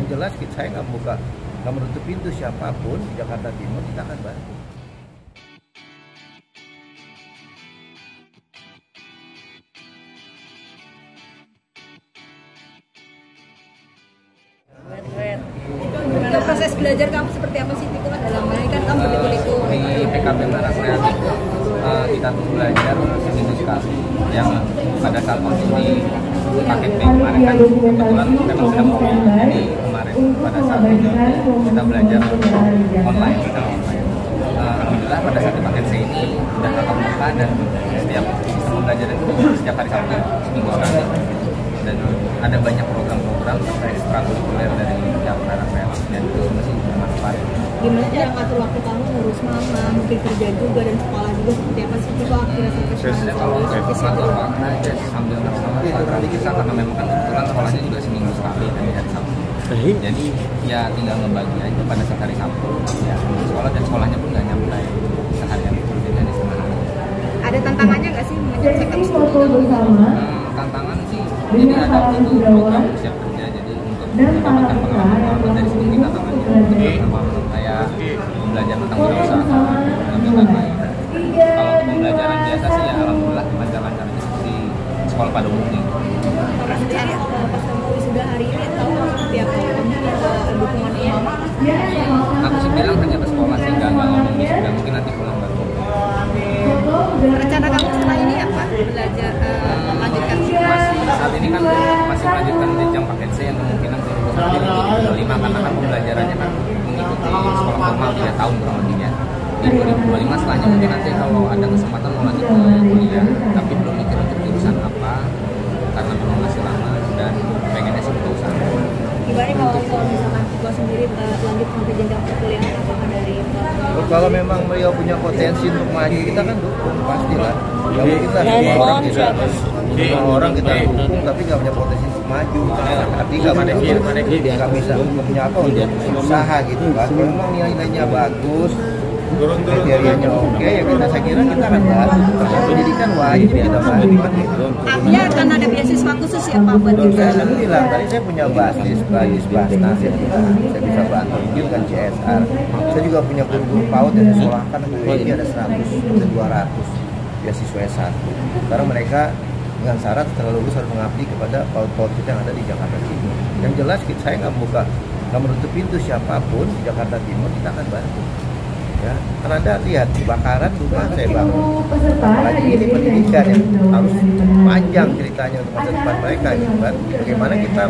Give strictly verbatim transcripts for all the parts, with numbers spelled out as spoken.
jelas saya nggak buka, nggak menutup pintu siapapun di Jakarta Timur kita akan bantu. Untuk proses belajar kamu seperti apa sih Tiko? Dalam hal ini kan kamu berliku-liku di P K B Mara Kreatif uh, kita tuh belajar seminggu sekali. Yang pada saat kondisi paket B kemarin kan kebetulan memang sudah mau, jadi kemarin pada saat itu kita belajar online secara online. Uh, Alhamdulillah pada saat di paket C ini sudah tatap muka dan setiap sistem pembelajaran itu setiap hari Sabtu seminggu sekali. Dan ada banyak program-program ekstrakurikuler dari yang Mara Kreatif dan itu masih bermanfaat. Gimana cara ngatur waktu kamu ngurus mama, mungkin kerja juga dan sekolah juga seperti apa sih Tiko akhirnya sampai Biasanya kalau ngatur waktu aja sambil sama strategi kita karena memang kan kebetulan sekolahnya juga seminggu sekali dari hari Sabtu. Jadi ya tinggal ngebagi aja pada saat hari Sabtu ya sekolah dan sekolahnya pun nggak nyampe seharian itu jadi hanya setengah hari. Ada tantangannya nggak sih menyelesaikan studi? Hmm, tantangan sih jadi ada waktu itu program siap kerja jadi untuk mendapatkan pengalaman dari sini tantangannya untuk kayak pembelajaran tentang wirausaha lebih lain. Kalau untuk pembelajaran biasa sih ya alhamdulillah lancar-lancar aja seperti sekolah pada umumnya. Karena secara pas kamu wisuda hari ini tahu seperti apa kamu dukungan mama? Aku sih bilang hanya ke sekolah sih nggak nggak ngomong wisuda mungkin nanti pulang baru. Rencana kamu setelah ini apa? Belajar uh, melanjutkan Masih saat ini kan masih melanjutkan jenjang paket C yang kemungkinan lulusan di dua ribu dua puluh lima karena kan pembelajarannya kan mengikuti sekolah formal tiga tahun kurang lebihnya. Di dua ribu dua puluh lima setelahnya mungkin nanti kalau ada kesempatan mau lanjut ke kuliah tapi belum mikir untuk jurusan apa karena memang masih lama dan pengennya sih buka usaha. Gimana kalau kalau misalkan Tiko sendiri uh, lanjut sampai jenjang perkuliahan apakah dari uh, Kalau memang beliau punya potensi untuk maju kita kan dukung pastilah. Ya mungkin lah semua orang kita semua orang kita dukung tapi nggak punya potensi untuk maju. Artinya nggak punya nggak bisa punya apa untuk usaha gitu kan. Kalau memang nilai-nilainya bagus, kriterianya oke ya kita saya kira kita akan bantu. Karena pendidikan wajib kita bantu kan gitu. artinya akan ada beasiswa khusus ya Pak buat Betul, kita? saya kan bilang tadi saya punya basis basis swasta saya bisa saya bisa bantu mungkin kan C S R. Saya juga punya guru-guru PAUD yang saya sekolahkan ini ada seratus dan dua ratus beasiswa S satu. Karena mereka dengan syarat setelah lulus harus mengabdi kepada PAUD-PAUD kita yang ada di Jakarta Timur. Yang jelas saya nggak buka nggak menutup pintu siapapun di Jakarta Timur kita akan bantu. Ya, karena Anda lihat kebakaran rumah saya bangun. Apalagi ini pendidikan yang harus panjang ceritanya untuk masa depan mereka, gitu kan? Bagaimana kita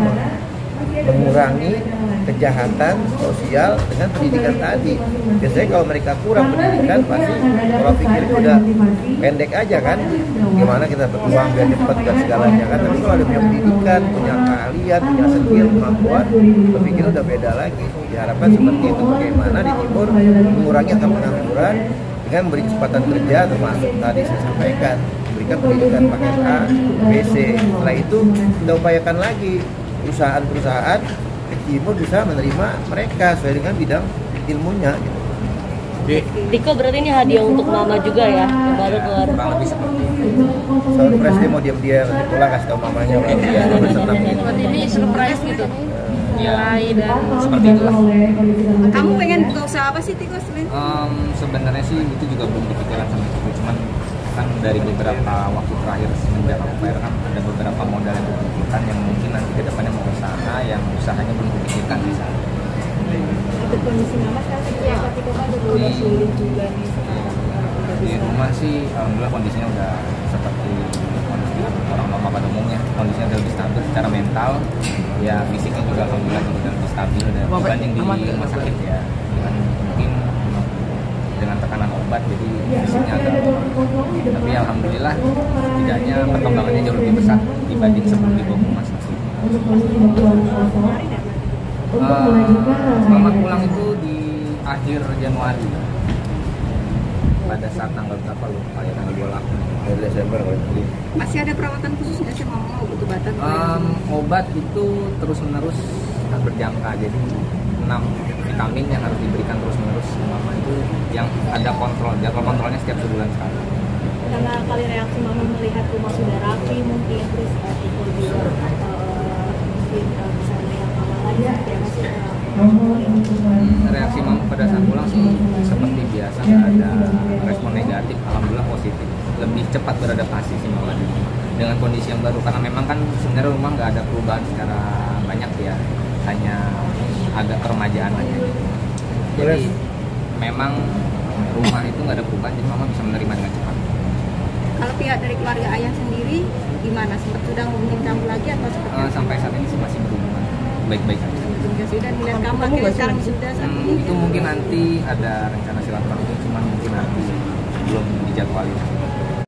mengurangi kejahatan sosial dengan pendidikan tadi. Biasanya kalau mereka kurang pendidikan pasti kalau pikirnya udah pendek aja kan. Gimana kita berpeluang biar cepat dan segalanya kan. Tapi kalau ada punya pendidikan, punya keahlian, punya skill, kemampuan, berpikirnya udah beda lagi. Diharapkan seperti itu. Bagaimana di timur mengurangi angka pengangguran dengan memberi kesempatan kerja termasuk tadi saya sampaikan berikan pendidikan paket A, B, C. Setelah itu kita upayakan lagi perusahaan-perusahaan di timur bisa menerima mereka sesuai dengan bidang ilmunya gitu. Tiko berarti ini hadiah untuk mama juga ya, baru keluar. Kurang lebih seperti itu. Surprise dia mau diam-diam nanti pulang kasih tahu mamanya kalau dia bersenang gitu. Buat ini surprise gitu. Ya, dan seperti itulah. kamu pengen buka usaha apa sih Tiko selain? Um, sebenarnya sih itu juga belum kepikiran sama itu, cuman kan dari beberapa waktu terakhir semenjak aku bayar kan ada beberapa modal yang kumpulkan yang mungkin nanti kedepannya mau usaha yang usahanya belum kupikirkan di sana. Untuk kondisi mama sekarang seperti apa Tiko? Kan udah udah sulit juga nih sekarang. Di rumah sih alhamdulillah kondisinya udah seperti kondisi orang normal pada umumnya, kondisinya udah lebih stabil secara mental ya, fisiknya juga alhamdulillah juga udah lebih stabil dan dibanding di rumah sakit ya dengan mungkin dengan tekanan obat jadi fisiknya agak tapi alhamdulillah tidaknya perkembangannya jauh lebih besar dibanding sebelum dibawa ke rumah sakit. Uh, Mama pulang itu di akhir Januari pada saat tanggal berapa lupa ya, tanggal dua puluh delapan Dari Desember kalau itu. Masih ada perawatan khusus nggak sih mama obat-obatan? um, obat itu terus menerus berjangka jadi enam vitamin yang harus diberikan terus menerus mama itu yang ada kontrol jadwal kontrolnya setiap sebulan sekali. Karena kali reaksi mama melihat rumah sudah rapi mungkin terus uh, Tiko juga uh, mungkin uh, bisa melihat mama lagi seperti apa sih? Hmm, reaksi mama pada saat pulang sih seperti biasa, nggak ada respon negatif, alhamdulillah positif, lebih cepat beradaptasi sih mama dengan kondisi yang baru, karena memang kan sebenarnya rumah nggak ada perubahan secara banyak ya, hanya agak keremajaan aja gitu. Jadi memang rumah itu nggak ada perubahan, jadi mama bisa menerima dengan cepat. Kalau pihak dari keluarga ayah sendiri gimana? Sempat sudah ngomongin kamu lagi atau seperti Uh, apa? sampai saat ini sih masih berhubungan baik-baik aja. Sudah sudah melihat kamu akhirnya sekarang sudah saat Hmm, ini. itu mungkin nanti ada rencana silaturahmi, cuman mungkin nanti belum dijadwalin.